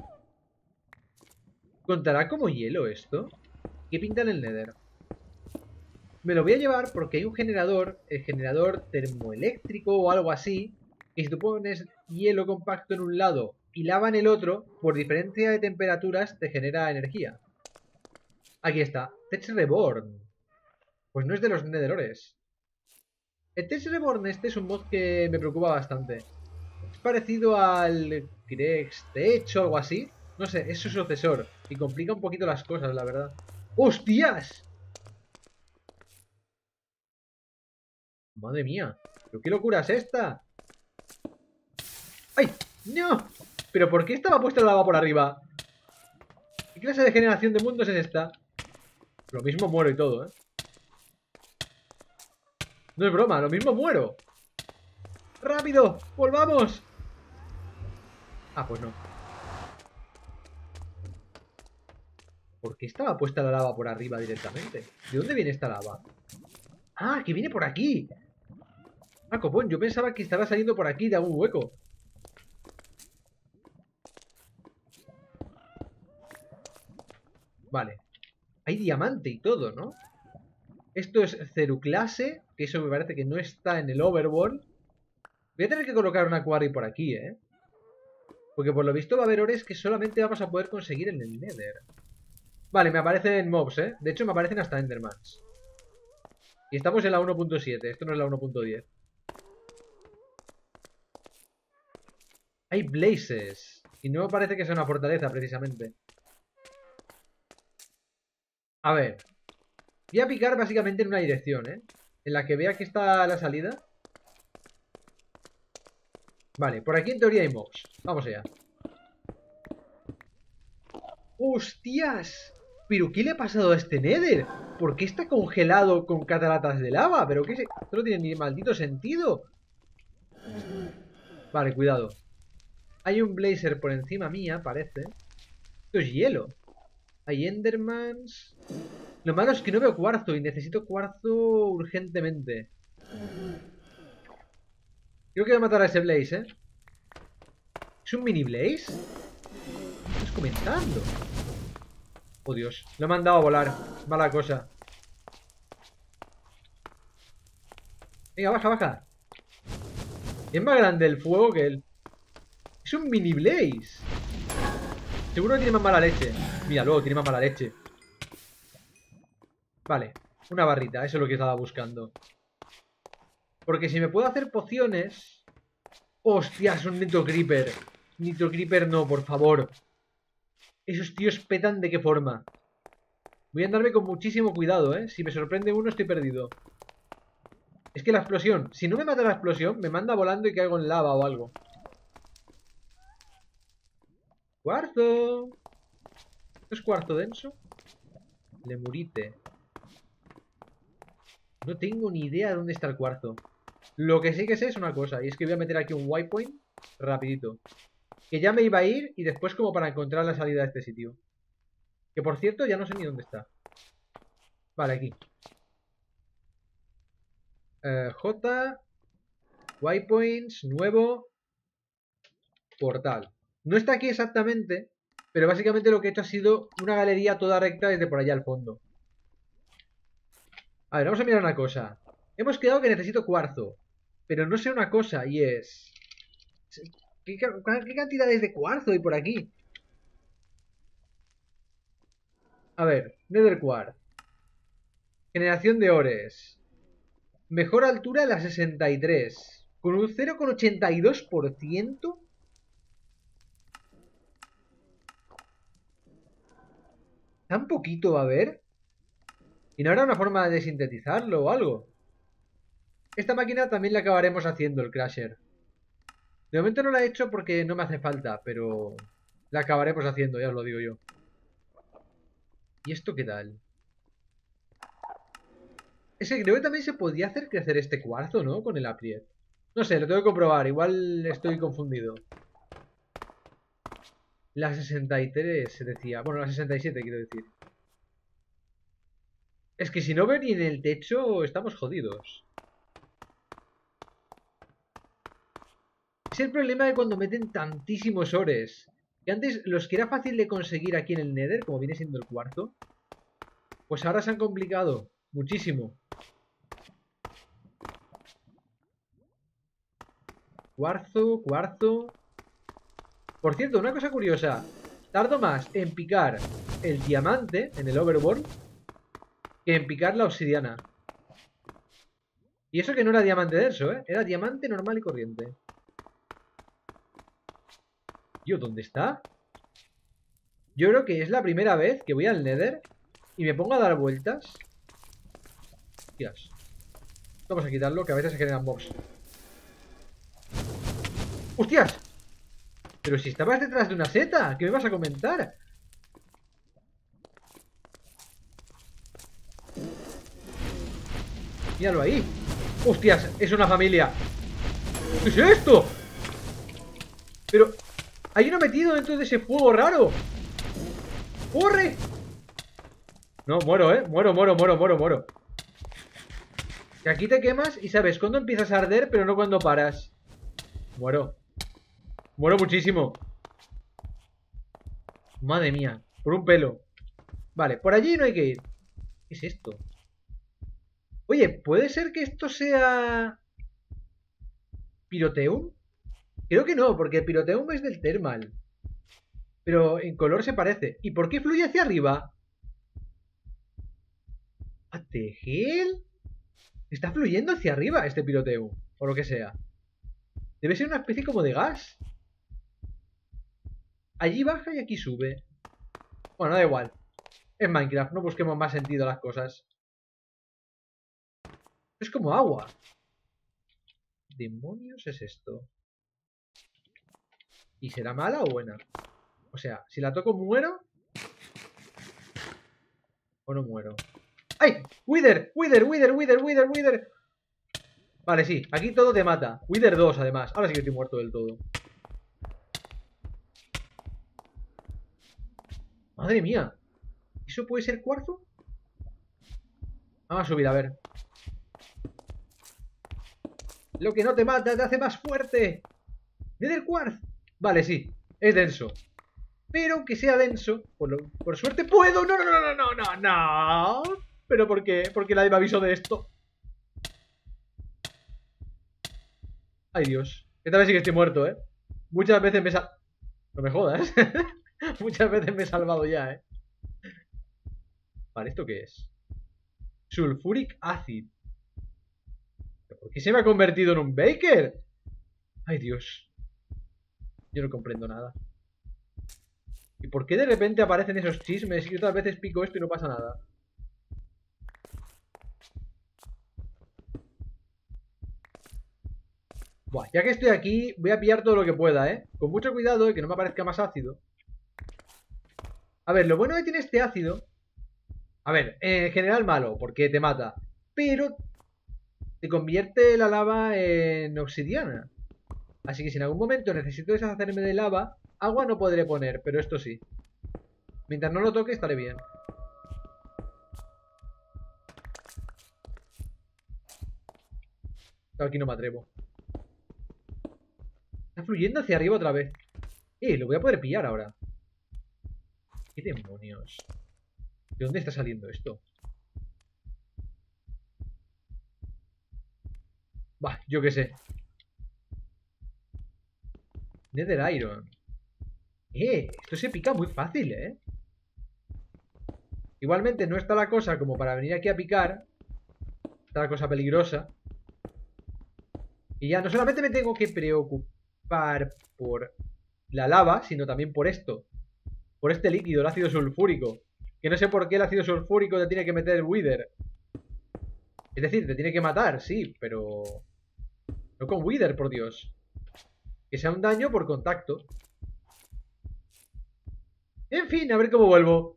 ¿Contará como hielo esto? ¿Qué pinta en el Nether? Me lo voy a llevar porque hay un generador, el generador termoeléctrico o algo así, que si tú pones hielo compacto en un lado y lava en el otro, por diferencia de temperaturas te genera energía. Aquí está, Tech Reborn. Pues no es de los Netherores. El Tech Reborn este es un mod que me preocupa bastante. Es parecido al Kirex Tech o algo así. No sé, es su sucesor y complica un poquito las cosas, la verdad. ¡Hostias! Madre mía, ¿pero qué locura es esta? ¡Ay! ¡No! ¿Pero por qué estaba puesta la lava por arriba? ¿Qué clase de generación de mundos es esta? Lo mismo muero y todo, ¿eh? No es broma, lo mismo muero. ¡Rápido! ¡Volvamos! Ah, pues no. ¿Por qué estaba puesta la lava por arriba directamente? ¿De dónde viene esta lava? ¡Ah, que viene por aquí! Ah, copón, yo pensaba que estaba saliendo por aquí de algún hueco. Vale. Hay diamante y todo, ¿no? Esto es Ceruclase, que eso me parece que no está en el Overworld. Voy a tener que colocar una quarry por aquí, ¿eh? Porque por lo visto va a haber ores que solamente vamos a poder conseguir en el Nether. Vale, me aparecen mobs, ¿eh? De hecho, me aparecen hasta Endermans. Y estamos en la uno punto siete, esto no es la uno punto diez. Hay blazes. Y no me parece que sea una fortaleza, precisamente. A ver. Voy a picar básicamente en una dirección, ¿eh? En la que vea que está la salida. Vale, por aquí en teoría hay mobs. Vamos allá. ¡Hostias! ¿Pero qué le ha pasado a este Nether? ¿Por qué está congelado con cataratas de lava? ¿Pero qué se...? Esto no tiene ni maldito sentido. Vale, cuidado. Hay un blazer por encima mía, parece. Esto es hielo. Hay endermans. Lo malo es que no veo cuarzo y necesito cuarzo urgentemente. Creo que voy a matar a ese blaze, ¿eh? ¿Es un mini blaze? ¿Qué estás comentando? Oh, Dios. Lo he mandado a volar. Mala cosa. Venga, baja, baja. Es más grande el fuego que él. Es un mini blaze. Seguro que tiene más mala leche. Mira, luego tiene más mala leche. Vale. Una barrita. Eso es lo que estaba buscando. Porque si me puedo hacer pociones... ¡Hostias! Un Nitro Creeper. Nitro Creeper no, por favor. Esos tíos petan de qué forma. Voy a andarme con muchísimo cuidado, ¿eh? Si me sorprende uno, estoy perdido. Es que la explosión... Si no me mata la explosión, me manda volando y caigo en lava o algo. ¡Cuarzo! ¿Esto es cuarzo denso? Lemurite. No tengo ni idea de dónde está el cuarzo. Lo que sí que sé es una cosa, y es que voy a meter aquí un waypoint rapidito. Que ya me iba a ir y después como para encontrar la salida de este sitio. Que por cierto ya no sé ni dónde está. Vale, aquí. Eh, J. Waypoints, nuevo. Portal. No está aquí exactamente, pero básicamente lo que he hecho ha sido una galería toda recta desde por allá al fondo. A ver, vamos a mirar una cosa. Hemos quedado que necesito cuarzo. Pero no sé una cosa y es... ¿Qué, qué cantidades de cuarzo hay por aquí? A ver, Nether Quartz. Generación de ores. Mejor altura la sesenta y tres. Con un cero coma ochenta y dos por ciento. ¿Tan poquito va a haber? ¿Y no habrá una forma de sintetizarlo o algo? Esta máquina también la acabaremos haciendo, el Crusher. De momento no la he hecho porque no me hace falta, pero la acabaremos haciendo, ya os lo digo yo. ¿Y esto qué tal? Ese creo que también se podía hacer crecer este cuarzo, ¿no? Con el apriet. No sé, lo tengo que comprobar, igual estoy confundido. La sesenta y tres se decía. Bueno, la sesenta y siete quiero decir. Es que si no veo ni en el techo, estamos jodidos. Es el problema de cuando meten tantísimos ores. Que antes los que era fácil de conseguir aquí en el Nether, como viene siendo el cuarto, pues ahora se han complicado muchísimo. Cuarzo, cuarzo. Por cierto, una cosa curiosa. Tardo más en picar el diamante en el Overworld que en picar la obsidiana. Y eso que no era diamante denso, ¿eh? Era diamante normal y corriente. Tío, ¿dónde está? Yo creo que es la primera vez que voy al Nether y me pongo a dar vueltas. Hostias. Vamos a quitarlo, que a veces se generan mobs. ¡Hostias! Pero si estabas detrás de una seta, ¿qué me vas a comentar? Míralo ahí. ¡Hostias! Es una familia. ¿Qué es esto? Pero hay uno metido dentro de ese fuego raro. ¡Corre! No, muero, ¿eh? Muero, muero, muero, muero, muero. Que aquí te quemas y sabes cuándo empiezas a arder, pero no cuando paras. Muero. Muero muchísimo. Madre mía. Por un pelo. Vale, por allí no hay que ir. ¿Qué es esto? Oye, ¿puede ser que esto sea Piroteum? Creo que no, porque Piroteum es del Thermal. Pero en color se parece. ¿Y por qué fluye hacia arriba? ¿What the hell? Está fluyendo hacia arriba este Piroteum. O lo que sea. Debe ser una especie como de gas. Allí baja y aquí sube. Bueno, da igual. Es Minecraft, no busquemos más sentido a las cosas. Es como agua. ¿Qué demonios es esto? ¿Y será mala o buena? O sea, si la toco muero. ¿O no muero? ¡Ay! ¡Wither! ¡Wither! ¡Wither! ¡Wither! ¡Wither! ¡Wither! Vale, sí, aquí todo te mata. Wither dos además, ahora sí que estoy muerto del todo. Madre mía. ¿Eso puede ser cuarzo? Vamos a subir, a ver. Lo que no te mata te hace más fuerte. Nether Quartz. Vale, sí, es denso. Pero aunque sea denso, por, lo, por suerte puedo. No, no, no, no, no, no, no. ¿Pero por qué? ¿Por qué nadie me avisó de esto? Ay, Dios. Esta vez sí que estoy muerto, ¿eh? Muchas veces me he sal... No me jodas. Muchas veces me he salvado ya, ¿eh? Vale, ¿esto qué es? Sulfuric Acid. ¿Por qué se me ha convertido en un Baker? Ay, Dios. Yo no comprendo nada. ¿Y por qué de repente aparecen esos chismes y otras veces pico esto y no pasa nada? Buah, ya que estoy aquí, voy a pillar todo lo que pueda, ¿eh? Con mucho cuidado de que no me aparezca más ácido. A ver, lo bueno que tiene este ácido... A ver, en general malo, porque te mata. Pero te convierte la lava en obsidiana. Así que si en algún momento necesito deshacerme de lava, agua no podré poner, pero esto sí. Mientras no lo toque estaré bien. Aquí no me atrevo. Está fluyendo hacia arriba otra vez. Eh, lo voy a poder pillar ahora. ¿Qué demonios? ¿De dónde está saliendo esto? Bah, yo qué sé. Nether Iron. Eh, esto se pica muy fácil, eh. Igualmente no está la cosa como para venir aquí a picar. Está la cosa peligrosa. Y ya no solamente me tengo que preocupar por la lava, sino también por esto. Por este líquido, el ácido sulfúrico. Que no sé por qué el ácido sulfúrico te tiene que meter el Wither. Es decir, te tiene que matar, sí, pero... no con Wither, por Dios. Que sea un daño por contacto. En fin, a ver cómo vuelvo.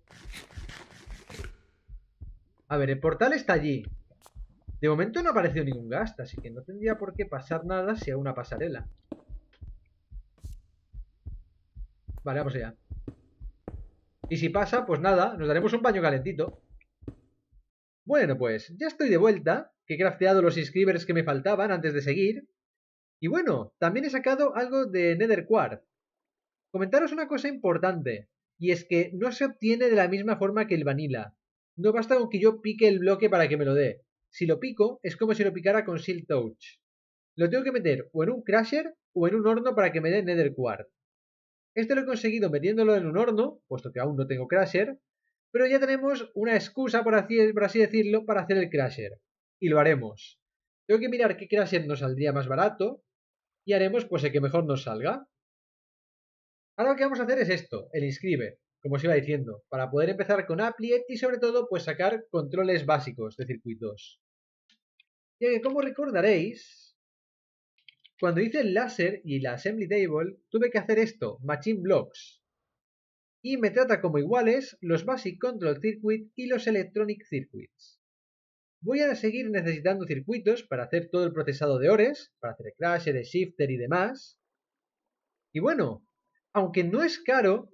A ver, el portal está allí. De momento no ha aparecido ningún ghast, así que no tendría por qué pasar nada si hay una pasarela. Vale, vamos allá. Y si pasa, pues nada, nos daremos un baño calentito. Bueno, pues ya estoy de vuelta, que he crafteado los inscribers que me faltaban antes de seguir. Y bueno, también he sacado algo de Nether Quartz. Comentaros una cosa importante, y es que no se obtiene de la misma forma que el Vanilla. No basta con que yo pique el bloque para que me lo dé. Si lo pico, es como si lo picara con Silk Touch. Lo tengo que meter o en un Crusher o en un horno para que me dé Nether Quartz. Este lo he conseguido metiéndolo en un horno, puesto que aún no tengo Crusher, pero ya tenemos una excusa, por así, por así decirlo, para hacer el Crusher. Y lo haremos. Tengo que mirar qué Crusher nos saldría más barato y haremos pues el que mejor nos salga. Ahora lo que vamos a hacer es esto, el inscribe, como os iba diciendo, para poder empezar con Applet y sobre todo pues sacar controles básicos de circuitos. Ya que como recordaréis, cuando hice el láser y la assembly table tuve que hacer esto, machine blocks. Y me trata como iguales los basic control circuit y los electronic circuits. Voy a seguir necesitando circuitos para hacer todo el procesado de ores, para hacer el crusher, el shifter y demás. Y bueno, aunque no es caro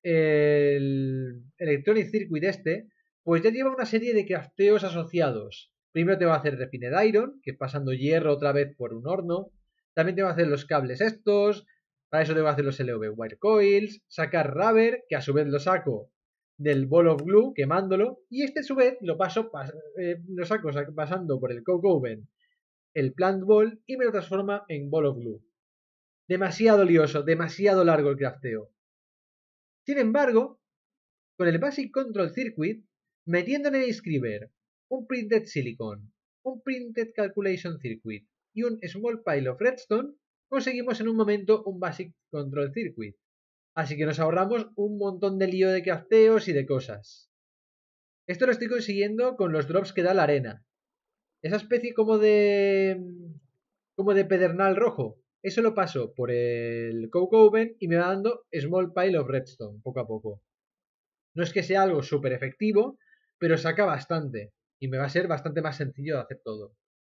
el Electronic Circuit este, pues ya lleva una serie de crafteos asociados. Primero te va a hacer Refined Iron, que es pasando hierro otra vez por un horno. También te va a hacer los cables estos. Para eso te va a hacer los L V Wire Coils. Sacar Rubber, que a su vez lo saco del Ball of Glue, quemándolo. Y este a su vez lo paso, eh, lo saco pasando por el Coke Oven, el Plant Ball, y me lo transforma en Ball of Glue. Demasiado lioso, demasiado largo el crafteo. Sin embargo, con el Basic Control Circuit, metiendo en el inscriber un Printed Silicon, un Printed Calculation Circuit y un Small Pile of Redstone, conseguimos en un momento un Basic Control Circuit. Así que nos ahorramos un montón de lío de crafteos y de cosas. Esto lo estoy consiguiendo con los drops que da la arena. Esa especie como de... como de pedernal rojo. Eso lo paso por el Coke Oven y me va dando Small Pile of Redstone, poco a poco. No es que sea algo súper efectivo, pero saca bastante. Y me va a ser bastante más sencillo de hacer todo.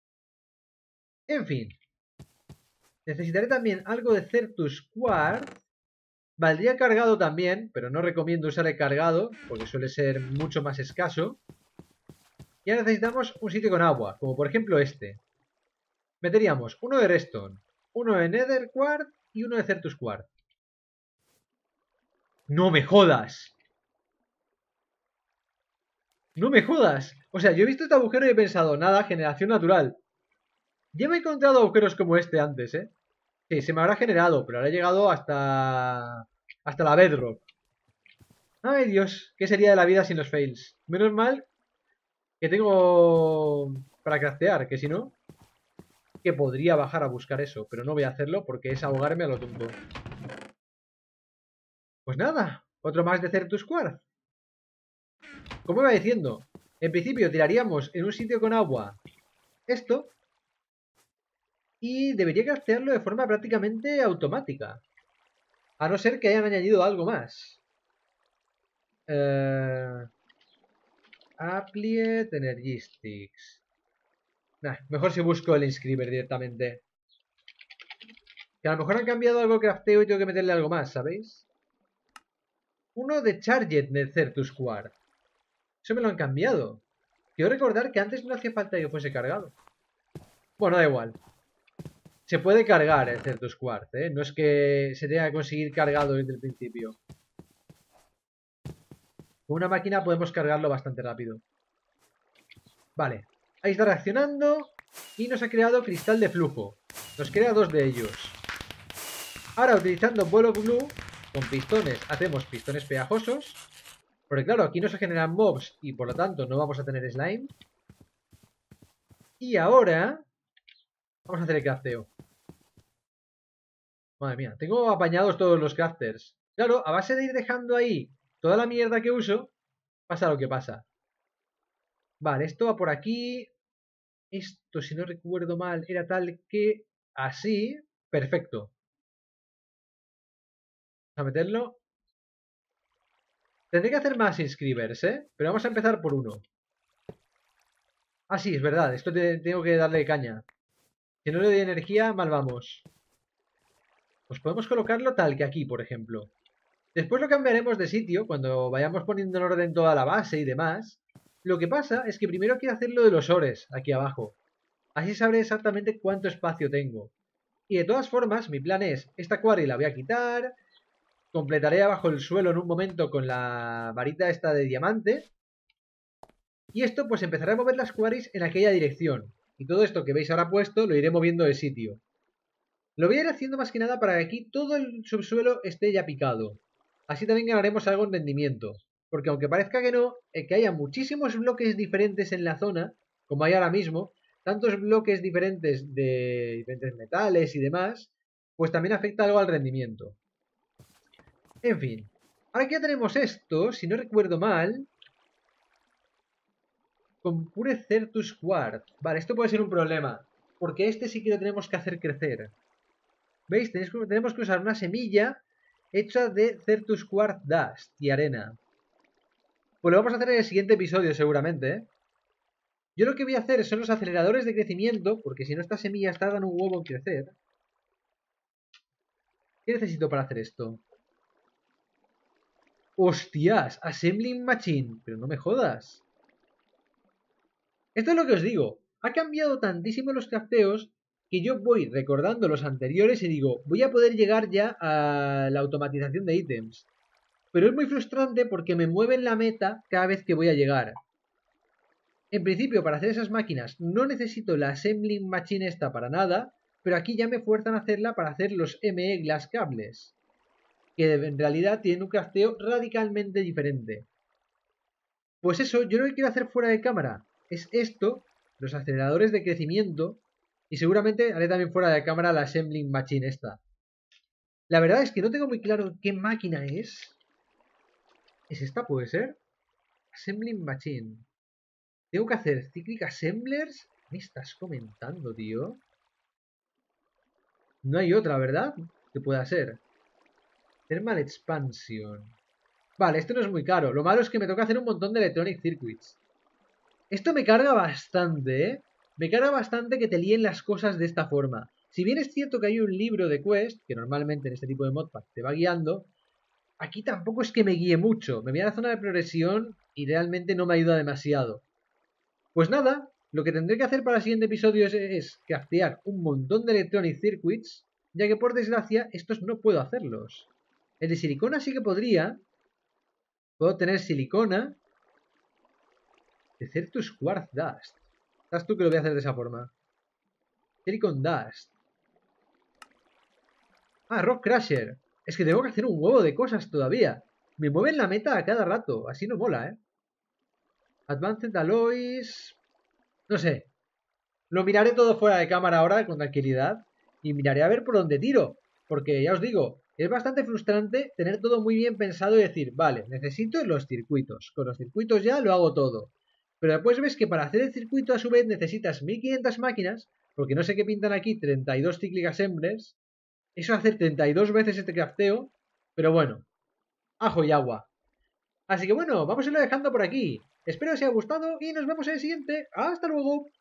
En fin. Necesitaré también algo de Certus Quartz. Valdría cargado también, pero no recomiendo usar el cargado, porque suele ser mucho más escaso. Y ahora necesitamos un sitio con agua, como por ejemplo este. Meteríamos uno de Redstone, uno de Nether Quartz y uno de Certus Quartz. ¡No me jodas! ¡No me jodas! O sea, yo he visto este agujero y he pensado, nada, generación natural. Ya me he encontrado agujeros como este antes, ¿eh? Sí, se me habrá generado, pero habrá llegado hasta... hasta la bedrock. Ay, Dios, ¿qué sería de la vida sin los fails? Menos mal que tengo para craftear, que si no... que podría bajar a buscar eso, pero no voy a hacerlo porque es ahogarme a lo tonto. Pues nada, otro más de Certus Quartz. Como iba diciendo, en principio tiraríamos en un sitio con agua esto y debería craftearlo de forma prácticamente automática. A no ser que hayan añadido algo más. Eh... Applet Energistics. Nah, mejor si busco el inscriber directamente. Que a lo mejor han cambiado algo de crafteo y tengo que meterle algo más, ¿sabéis? Uno de Charged de Certus Quartz. Eso me lo han cambiado. Quiero recordar que antes no hacía falta que fuese cargado. Bueno, da igual. Se puede cargar el Certus Quartz, ¿eh? No es que se tenga que conseguir cargado desde el principio. Con una máquina podemos cargarlo bastante rápido. Vale. Ahí está reaccionando. Y nos ha creado cristal de flujo. Nos crea dos de ellos. Ahora utilizando Ball of Glue, con pistones hacemos pistones pegajosos. Porque claro, aquí no se generan mobs y por lo tanto no vamos a tener slime. Y ahora vamos a hacer el crafteo. Madre mía, tengo apañados todos los crafters. Claro, a base de ir dejando ahí toda la mierda que uso, pasa lo que pasa. Vale, esto va por aquí. Esto, si no recuerdo mal, era tal que así. Perfecto. Vamos a meterlo. Tendré que hacer más inscribers, ¿eh? Pero vamos a empezar por uno. Ah, sí, es verdad. Esto te, tengo que darle caña. Si no le doy energía, mal vamos. Pues podemos colocarlo tal que aquí, por ejemplo. Después lo cambiaremos de sitio cuando vayamos poniendo en orden toda la base y demás. Lo que pasa es que primero quiero hacer lo de los ores aquí abajo. Así sabré exactamente cuánto espacio tengo. Y de todas formas, mi plan es, esta quarry la voy a quitar, completaré abajo el suelo en un momento con la varita esta de diamante. Y esto pues empezaré a mover las quarries en aquella dirección. Y todo esto que veis ahora puesto lo iré moviendo de sitio. Lo voy a ir haciendo más que nada para que aquí todo el subsuelo esté ya picado. Así también ganaremos algo en rendimiento. Porque aunque parezca que no, eh, que haya muchísimos bloques diferentes en la zona, como hay ahora mismo, tantos bloques diferentes de diferentes metales y demás, pues también afecta algo al rendimiento. En fin, ahora que ya tenemos esto, si no recuerdo mal, con Pure Certus Quartz. Vale, esto puede ser un problema, porque este sí que lo tenemos que hacer crecer. ¿Veis? Tenemos que usar una semilla hecha de Certus Quartz Dust y arena. Pues lo vamos a hacer en el siguiente episodio seguramente, ¿eh? Yo lo que voy a hacer son los aceleradores de crecimiento, porque si no estas semillas tardan un huevo en crecer. ¿Qué necesito para hacer esto? ¡Hostias! Assembling Machine. Pero no me jodas. Esto es lo que os digo. Ha cambiado tantísimo los crafteos que yo voy recordando los anteriores y digo, voy a poder llegar ya a la automatización de ítems. Pero es muy frustrante porque me mueven la meta cada vez que voy a llegar. En principio, para hacer esas máquinas no necesito la Assembling Machine esta para nada, pero aquí ya me fuerzan a hacerla para hacer los M E Glass Cables, que en realidad tienen un crafteo radicalmente diferente. Pues eso, yo lo que quiero hacer fuera de cámara es esto, los aceleradores de crecimiento, y seguramente haré también fuera de cámara la Assembling Machine esta. La verdad es que no tengo muy claro qué máquina es. ¿Es esta? ¿Puede ser? Assembling Machine. ¿Tengo que hacer Cyclic Assemblers? ¿Me estás comentando, tío? No hay otra, ¿verdad? Que pueda ser. Thermal Expansion. Vale, esto no es muy caro. Lo malo es que me toca hacer un montón de Electronic Circuits. Esto me carga bastante, ¿eh? Me carga bastante que te líen las cosas de esta forma. Si bien es cierto que hay un libro de quest, que normalmente en este tipo de modpack te va guiando, aquí tampoco es que me guíe mucho. Me voy a la zona de progresión y realmente no me ayuda demasiado. Pues nada, lo que tendré que hacer para el siguiente episodio es, es craftear un montón de Electronic Circuits, ya que por desgracia estos no puedo hacerlos. El de silicona sí que podría. Puedo tener silicona de Certus Quartz Dust. ¿Sabes tú que lo voy a hacer de esa forma? Silicon Dust. Ah, Rock Crusher. Es que tengo que hacer un huevo de cosas todavía. Me mueven la meta a cada rato. Así no mola, ¿eh? Advanced Alloys. No sé. Lo miraré todo fuera de cámara ahora con tranquilidad. Y miraré a ver por dónde tiro. Porque ya os digo, es bastante frustrante tener todo muy bien pensado y decir, vale, necesito los circuitos. Con los circuitos ya lo hago todo. Pero después ves que para hacer el circuito a su vez necesitas mil quinientas máquinas, porque no sé qué pintan aquí treinta y dos Cyclic Assemblers. Eso hacer treinta y dos veces este crafteo, pero bueno, ajo y agua. Así que bueno, vamos a irlo dejando por aquí. Espero que os haya gustado y nos vemos en el siguiente. ¡Hasta luego!